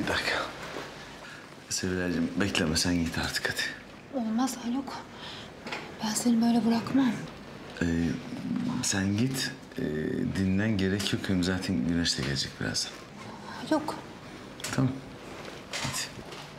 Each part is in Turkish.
Bir dakika. Sevilay'cığım bekleme, sen git artık hadi. Olmaz Haluk. Ben seni böyle bırakmam. Sen git. Dinlen, gerek yok. Hem zaten Güneş de gelecek birazdan. Haluk. Tamam. Hadi.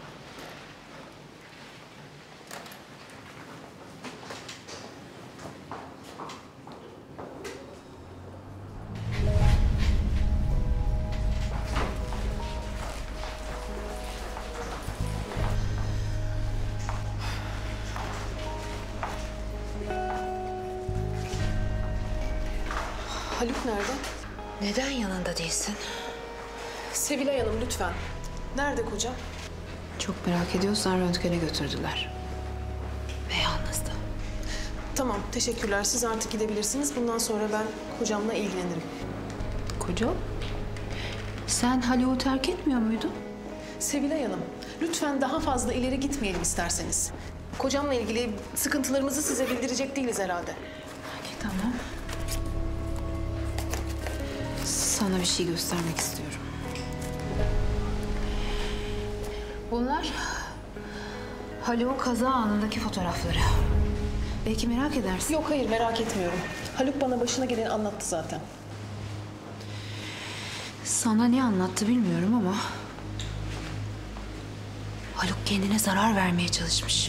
Haluk nerede? Neden yanında değilsin? Sevilay Hanım lütfen. Nerede kocam? Çok merak ediyorsan röntgene götürdüler. Ve yalnızdı. Tamam, teşekkürler. Siz artık gidebilirsiniz. Bundan sonra ben kocamla ilgilenirim. Kocam? Sen Haluk'u terk etmiyor muydun? Sevilay Hanım, lütfen daha fazla ileri gitmeyelim isterseniz. Kocamla ilgili sıkıntılarımızı size bildirecek değiliz herhalde. Peki tamam. Sana bir şey göstermek istiyorum. Bunlar Haluk'un kaza anındaki fotoğrafları. Belki merak edersin. Yok hayır, merak etmiyorum. Haluk bana başına geleni anlattı zaten. Sana ne anlattı bilmiyorum ama Haluk kendine zarar vermeye çalışmış.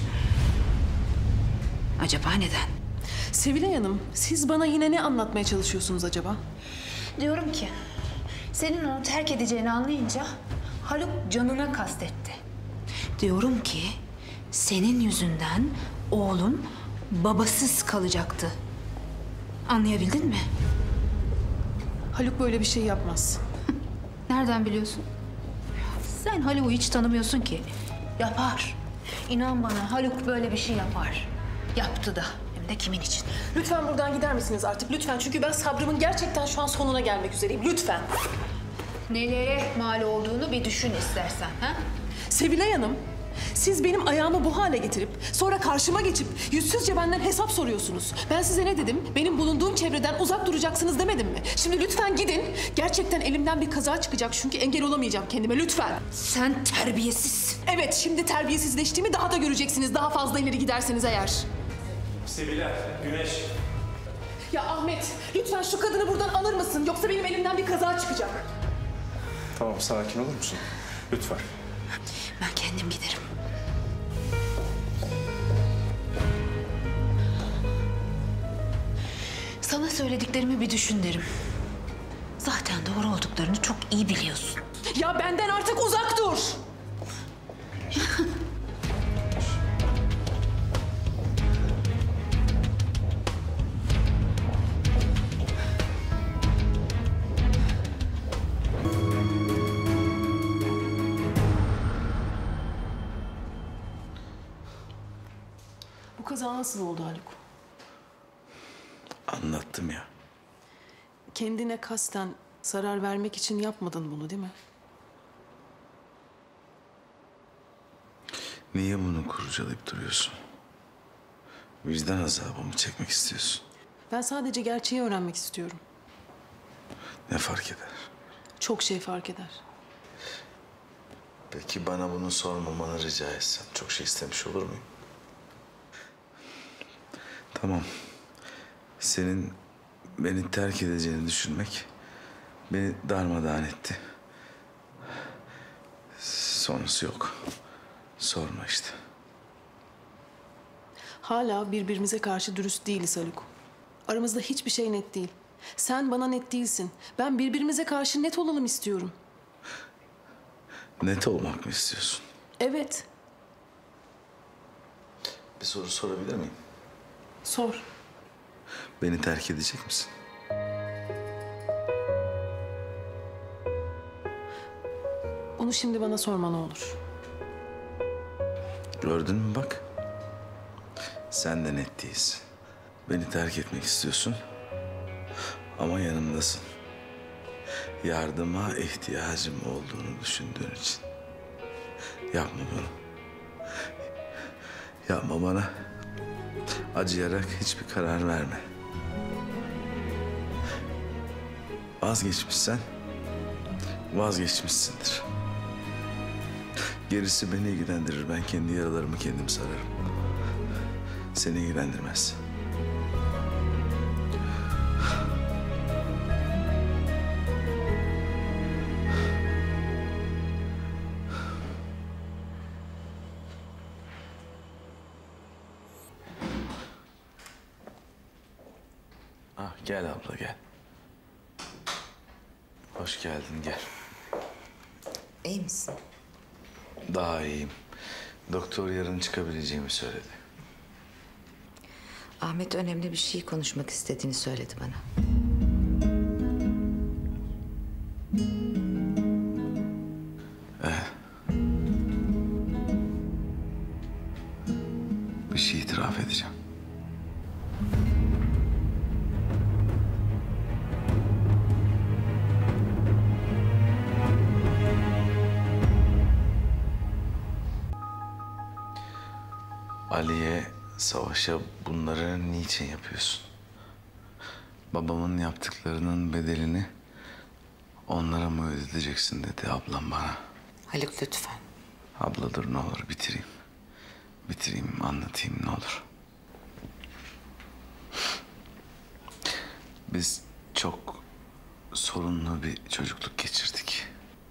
Acaba neden? Sevilay Hanım, siz bana yine ne anlatmaya çalışıyorsunuz acaba? Diyorum ki senin onu terk edeceğini anlayınca Haluk canına kastetti. Diyorum ki senin yüzünden oğlum babasız kalacaktı. Anlayabildin mi? Haluk böyle bir şey yapmaz. Nereden biliyorsun? Sen Haluk'u hiç tanımıyorsun ki. Yapar. İnan bana Haluk böyle bir şey yapar. Yaptı da. Hem de kimin için? Lütfen buradan gider misiniz artık? Lütfen. Çünkü ben sabrımın gerçekten şu an sonuna gelmek üzereyim. Lütfen. Nelere mal olduğunu bir düşün istersen. Ha? Sevilay Hanım, siz benim ayağımı bu hale getirip sonra karşıma geçip yüzsüzce benden hesap soruyorsunuz. Ben size ne dedim? Benim bulunduğum çevreden uzak duracaksınız demedim mi? Şimdi lütfen gidin. Gerçekten elimden bir kaza çıkacak çünkü engel olamayacağım kendime. Lütfen. Sen terbiyesiz. Evet, şimdi terbiyesizleştiğimi daha da göreceksiniz. Daha fazla ileri giderseniz eğer. Sevilay, Güneş. Ya Ahmet, lütfen şu kadını buradan alır mısın? Yoksa benim elimden bir kaza çıkacak. Tamam, sakin olur musun? Lütfen. Ben kendim giderim. Sana söylediklerimi bir düşün derim. Zaten doğru olduklarını çok iyi biliyorsun. Ya benden artık uzak dur. Bu kaza nasıl oldu Haluk? Anlattım ya. Kendine kasten zarar vermek için yapmadın bunu değil mi? Niye bunu kurcalayıp duruyorsun? Vicdan azabımı çekmek istiyorsun. Ben sadece gerçeği öğrenmek istiyorum. Ne fark eder? Çok şey fark eder. Peki bana bunu sormamanı rica etsem çok şey istemiş olur muyum? Tamam. Senin beni terk edeceğini düşünmek beni darmadağın etti. Sonrası yok. Sorma işte. Hala birbirimize karşı dürüst değiliz Haluk. Aramızda hiçbir şey net değil. Sen bana net değilsin. Ben birbirimize karşı net olalım istiyorum. Net olmak mı istiyorsun? Evet. Bir soru sorabilir miyim? Sor. Beni terk edecek misin? Onu şimdi bana sorma ne olur. Gördün mü bak. Sen de net değilsin. Beni terk etmek istiyorsun. Ama yanımdasın. Yardıma ihtiyacım olduğunu düşündüğün için. Yapma bunu. Yapma bana. Acıyarak hiçbir karar verme. Vazgeçmişsen vazgeçmişsindir. Gerisi beni ilgilendirir. Ben kendi yaralarımı kendim sararım. Seni ilgilendirmez. Ah, gel abla gel. Hoş geldin, gel. İyi misin? Daha iyiyim. Doktor yarın çıkabileceğimi söyledi. Ahmet önemli bir şey konuşmak istediğini söyledi bana. Bir şey itiraf edeceğim. Ali'ye, Savaş'a bunları niçin yapıyorsun? Babamın yaptıklarının bedelini onlara mı ödeteceksin dedi ablam bana. Haluk lütfen. Abla dur ne olur bitireyim. Bitireyim, anlatayım ne olur. Biz çok sorunlu bir çocukluk geçirdik.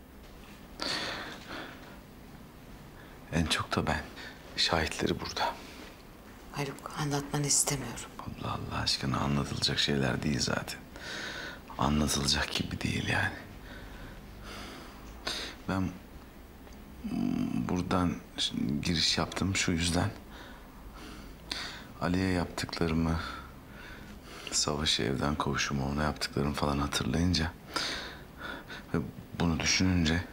En çok da ben. Şahitleri burada. Haluk anlatmanı istemiyorum. Allah Allah aşkına anlatılacak şeyler değil zaten. Anlatılacak gibi değil yani. Ben buradan giriş yaptım şu yüzden. Ali'ye yaptıklarımı, Savaş'ı evden kovuşumu, ona yaptıklarımı falan hatırlayınca ve bunu düşününce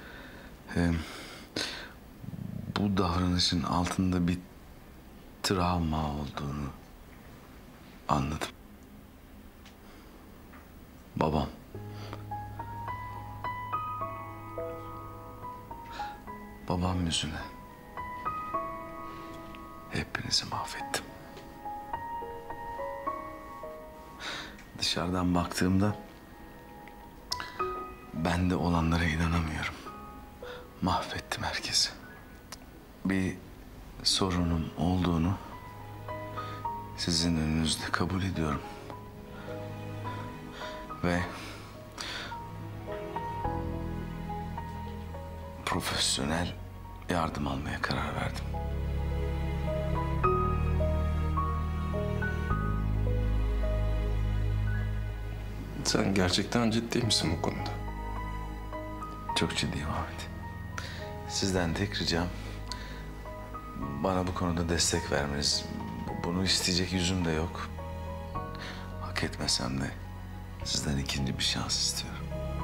bu davranışın altında bir travma olduğunu anladım. Babam. Babam yüzüne hepinizi mahvettim. Dışarıdan baktığımda ben de olanlara inanamıyorum. Mahvettim herkesi. Bir sorunum olduğunu sizin önünüzde kabul ediyorum. Ve profesyonel yardım almaya karar verdim. Sen gerçekten ciddi misin bu konuda? Çok ciddiyim Ahmet. Sizden tek ricam bana bu konuda destek vermeniz. Bunu isteyecek yüzüm de yok. Hak etmesem de sizden ikinci bir şans istiyorum.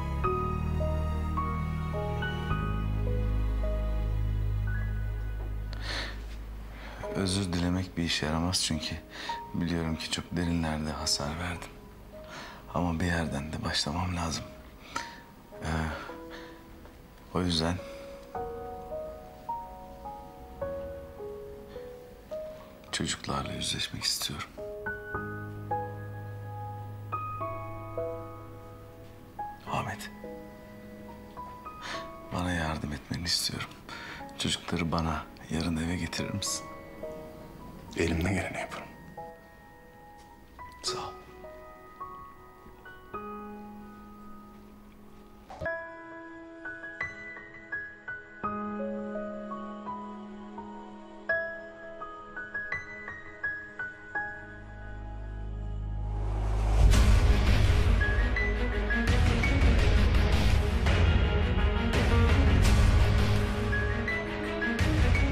Özür dilemek bir işe yaramaz çünkü biliyorum ki çok derinlerde hasar verdim. Ama bir yerden de başlamam lazım. O yüzden çocuklarla yüzleşmek istiyorum. Ahmet, bana yardım etmeni istiyorum. Çocukları bana yarın eve getirir misin? Elimden geleni yaparım.